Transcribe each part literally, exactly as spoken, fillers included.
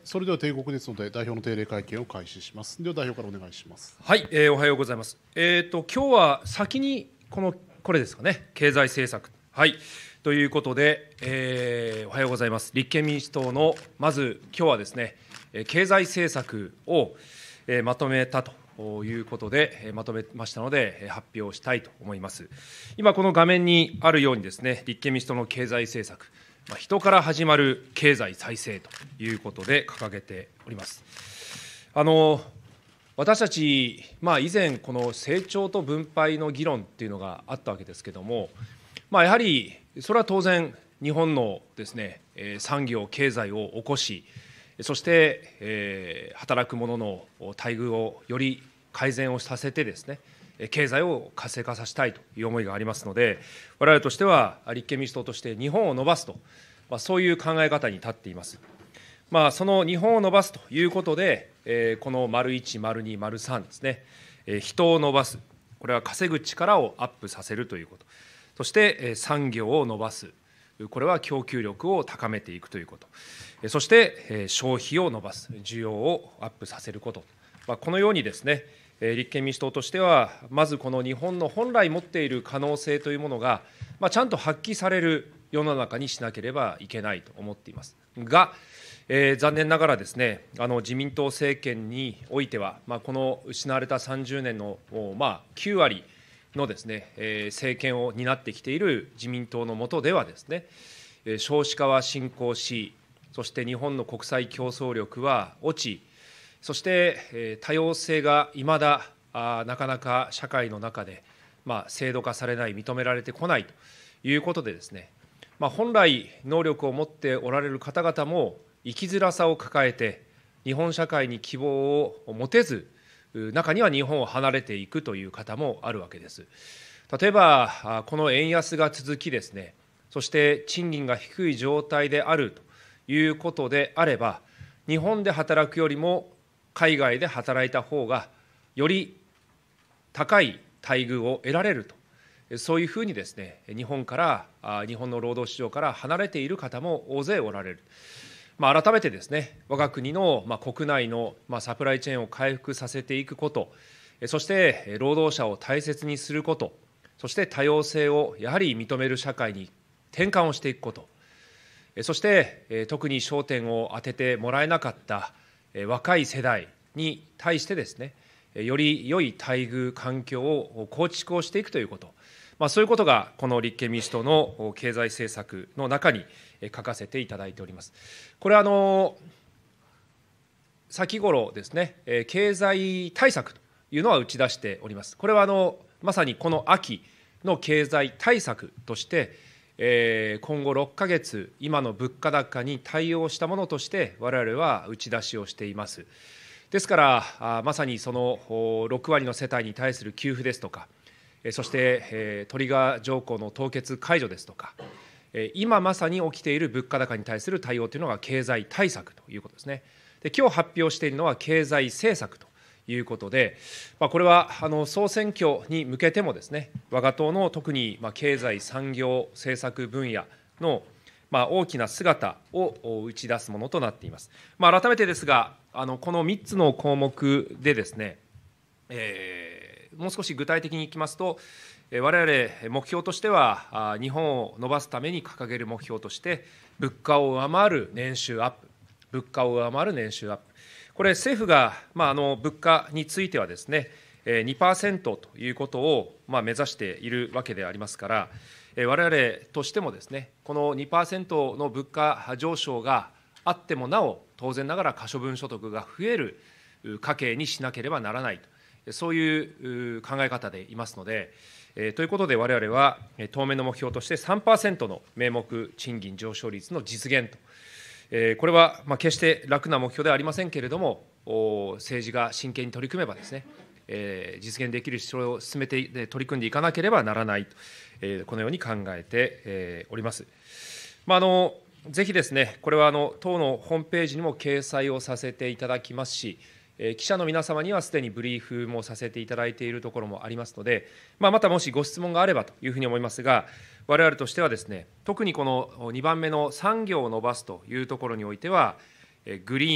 それでは定刻ですので、代表の定例会見を開始します。では、代表からお願いします。 はい、えー、おはようございます。えーと、今日は先にこの、これですかね、経済政策。はい、ということで、えー、おはようございます。立憲民主党の、まず今日はですね、経済政策を、えー、まとめたということで、えー、まとめましたので、発表したいと思います。今、この画面にあるようにですね、立憲民主党の経済政策、人から始まる経済再生ということで掲げております。あの私たち、まあ、以前、この成長と分配の議論っていうのがあったわけですけれども、まあ、やはりそれは当然、日本のですね、産業、経済を起こし、そして、えー、働く者の待遇をより改善をさせてですね、経済を活性化させたいという思いがありますので、我々としては、立憲民主党として日本を伸ばすと、まあ、そういう考え方に立っています。まあ、その日本を伸ばすということで、えー、この丸いち、丸に、丸さんですね、えー、人を伸ばす、これは稼ぐ力をアップさせるということ、そして、えー、産業を伸ばす、これは供給力を高めていくということ、えー、そして、えー、消費を伸ばす、需要をアップさせること、まあ、このようにですね、えー、立憲民主党としては、まずこの日本の本来持っている可能性というものが、まあ、ちゃんと発揮される世の中にしなければいけないと思っていますが、えー、残念ながらですね、あの自民党政権においては、まあ、この失われたさんじゅうねんの、まあ、きゅうわりのですね、えー、政権を担ってきている自民党の下ではですね、えー、少子化は進行し、そして日本の国際競争力は落ち、そして、えー、多様性がいまだあなかなか社会の中で、まあ、制度化されない、認められてこないということでですね、まあ、本来能力を持っておられる方々も生きづらさを抱えて、日本社会に希望を持てず、中には日本を離れていくという方もあるわけです。例えば、この円安が続きですね、そして賃金が低い状態であるということであれば、日本で働くよりも海外で働いた方が、より高い待遇を得られると、そういうふうにですね、日本から、日本の労働市場から離れている方も大勢おられる。まあ、改めてですね、我が国の、まあ、国内の、まあ、サプライチェーンを回復させていくこと、そして労働者を大切にすること、そして多様性をやはり認める社会に転換をしていくこと、そして特に焦点を当ててもらえなかった若い世代に対してですね、より良い待遇、環境を構築をしていくということ、まあ、そういうことがこの立憲民主党の経済政策の中に書かせていただいております。これはあの先頃ですね、経済対策というのは打ち出しております。これはあのまさにこの秋の経済対策として、えー、今後ろっかげつ、今の物価高に対応したものとして、我々は打ち出しをしています。ですから、まさにそのろくわりの世帯に対する給付ですとか、そしてトリガー条項の凍結解除ですとか、今まさに起きている物価高に対する対応というのが経済対策ということですね。で、今日発表しているのは経済政策ということで、まあ、これはあの総選挙に向けてもですね、我が党の特にまあ経済産業政策分野のまあ大きな姿を打ち出すものとなっています。まあ、改めてですが、あのこのみっつの項目でですね、えーもう少し具体的にいきますと、我々目標としては、日本を伸ばすために掲げる目標として、物価を上回る年収アップ、物価を上回る年収アップ、これ、政府が、まあ、あの物価についてはですね、にパーセント ということを、まあ、目指しているわけでありますから、我々としてもですね、この にパーセント の物価上昇があってもなお、当然ながら可処分所得が増える家計にしなければならないと。そういう考え方でいますので、えー、ということで、我々は当面の目標として さんパーセント の名目賃金上昇率の実現と、えー、これはまあ決して楽な目標ではありませんけれども、政治が真剣に取り組めばですね、えー、実現できるし、それを進めて取り組んでいかなければならないと、えー、このように考えて、えー、おります。まあ、あのぜひですね、これはあの党のホームページにも掲載をさせていただきますし、記者の皆様にはすでにブリーフもさせていただいているところもありますので、まあ、またもしご質問があればというふうに思いますが、我々としてはですね、特にこのにばんめの産業を伸ばすというところにおいては、グリーン、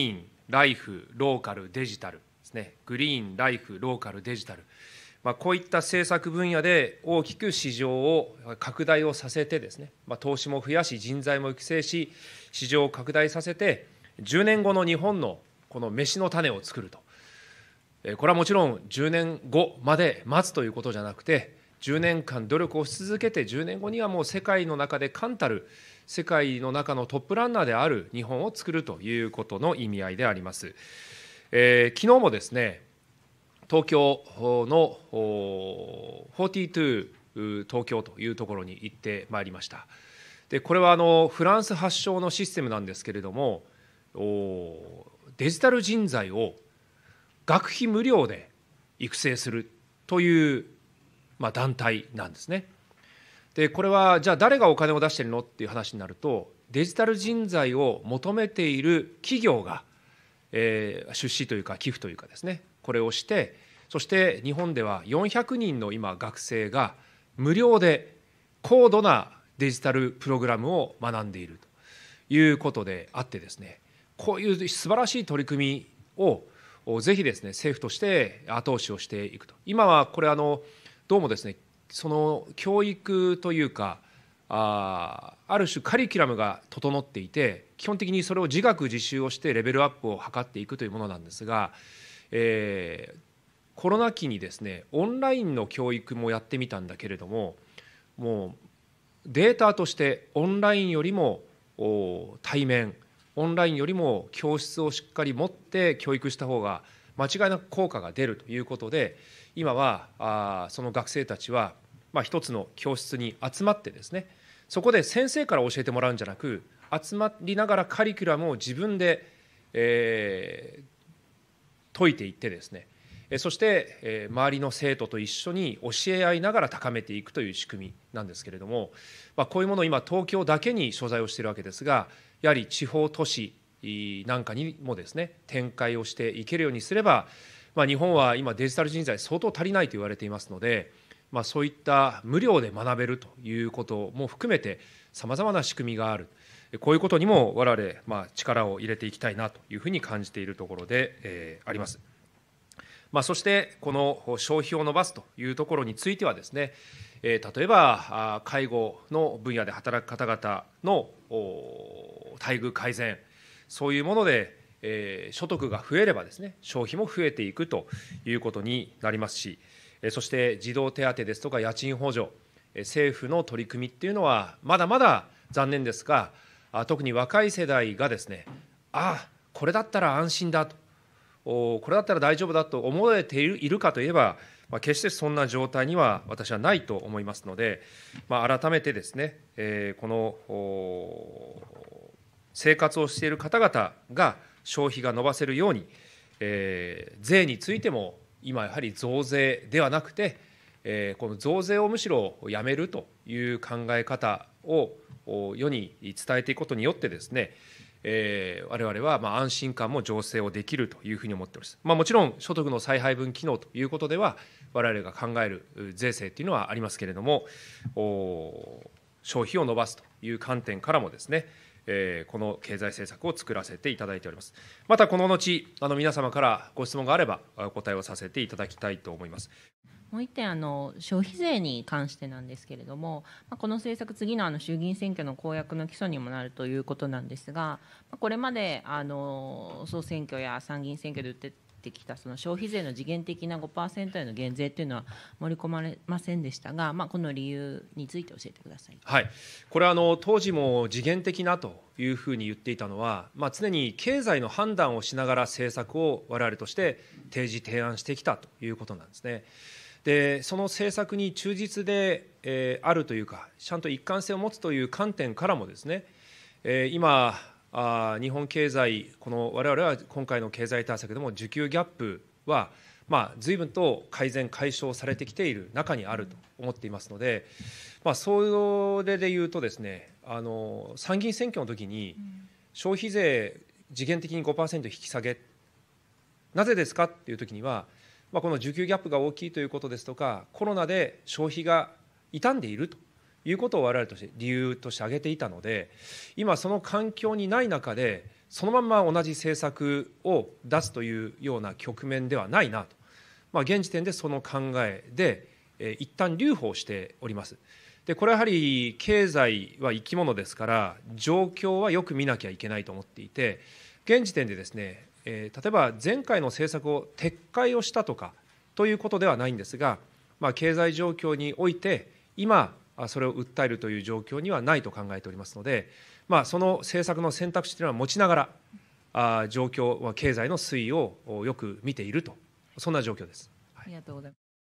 ライフ、ローカル、デジタルですね、グリーン、ライフ、ローカル、デジタル、まあ、こういった政策分野で大きく市場を拡大をさせてですね、まあ、投資も増やし、人材も育成し、市場を拡大させて、じゅうねんごの日本のこの飯の種を作ると、これはもちろんじゅうねんごまで待つということじゃなくて、じゅうねんかん努力をし続けて、じゅうねんごにはもう世界の中で冠たる、世界の中のトップランナーである日本を作るということの意味合いであります。えー、昨日もですね、東京のフォーティーツー東京というところに行ってまいりました。でこれはあのフランス発祥のシステムなんですけれども、デジタル人材を学費無料で育成するという、まあ、団体なんですね。でこれはじゃあ誰がお金を出してるのっていう話になると、デジタル人材を求めている企業が、えー、出資というか寄付というかですね、これをして、そして日本ではよんひゃくにんの今学生が無料で高度なデジタルプログラムを学んでいるということであってですね、こういう素晴らしい取り組みをぜひですね政府として後押しをしていくと。今はこれあのどうもですね、その教育というか、あある種カリキュラムが整っていて、基本的にそれを自学自習をしてレベルアップを図っていくというものなんですが、えー、コロナ期にですねオンラインの教育もやってみたんだけれども、もうデータとしてオンラインよりも対面、オンラインよりも教室をしっかり持って教育した方が間違いなく効果が出るということで、今はあその学生たちはまあ一つの教室に集まってですね、そこで先生から教えてもらうんじゃなく、集まりながらカリキュラムを自分で、えー、解いていってですね、そして周りの生徒と一緒に教え合いながら高めていくという仕組みなんですけれども、まあ、こういうものを今東京だけに所在をしているわけですが、やはり地方都市なんかにもですね展開をしていけるようにすれば、まあ、日本は今デジタル人材相当足りないと言われていますので、まあ、そういった無料で学べるということも含めてさまざまな仕組みがある、こういうことにも我々まあ力を入れていきたいなというふうに感じているところで、えー、あります。まあ、そしてこの消費を伸ばすというところについてはですね、例えば介護の分野で働く方々の待遇改善、そういうもので所得が増えればですね消費も増えていくということになりますし、そして児童手当ですとか家賃補助、政府の取り組みっていうのはまだまだ残念ですが、特に若い世代がですね、ああこれだったら安心だと、これだったら大丈夫だと思えているかといえば、まあ、決してそんな状態には私はないと思いますので、まあ、改めてですね、えー、この生活をしている方々が消費が伸ばせるように、えー、税についても今やはり増税ではなくて、えー、この増税をむしろやめるという考え方を世に伝えていくことによってですね、えー、我々はまあ安心感も醸成をできるというふうに思っております。まあ、もちろん所得の再配分機能ということでは我々が考える税制というのはありますけれども、消費を伸ばすという観点からもですね、えー、この経済政策を作らせていただいております。またこの後あの皆様からご質問があればお答えをさせていただきたいと思います。 もう一点、あの消費税に関してなんですけれども、この政策、次のあの衆議院選挙の公約の基礎にもなるということなんですが、これまであの総選挙や参議院選挙で打っててきたその消費税の時限的な ごパーセント への減税というのは盛り込まれませんでしたが、まあ、この理由について教えてください。 はい、これはあの当時も時限的なというふうに言っていたのは、まあ、常に経済の判断をしながら政策を我々として提示提案してきたということなんですね。でその政策に忠実で、えー、あるというか、ちゃんと一貫性を持つという観点からもですね、えー、今あ日本経済、この我々は今回の経済対策でも需給ギャップは、まあ、随分と改善解消されてきている中にあると思っていますので、まあ、それでいうとですね、あの参議院選挙の時に消費税時限的に ごパーセント 引き下げ、なぜですかっていう時には、まあ、この需給ギャップが大きいということですとか、コロナで消費が傷んでいるということを我々として理由として挙げていたので、今その環境にない中でそのまんま同じ政策を出すというような局面ではないなと、まあ、現時点でその考えで、えー、一旦留保しております。でこれはやはり経済は生き物ですから、状況はよく見なきゃいけないと思っていて、現時点でですね、えー、例えば前回の政策を撤回をしたとかということではないんですが、まあ、経済状況において、今、それを訴えるという状況にはないと考えておりますので、まあ、その政策の選択肢というのは持ちながら、あ状況は経済の推移をよく見ていると、そんな状況です。 ありがとうございます。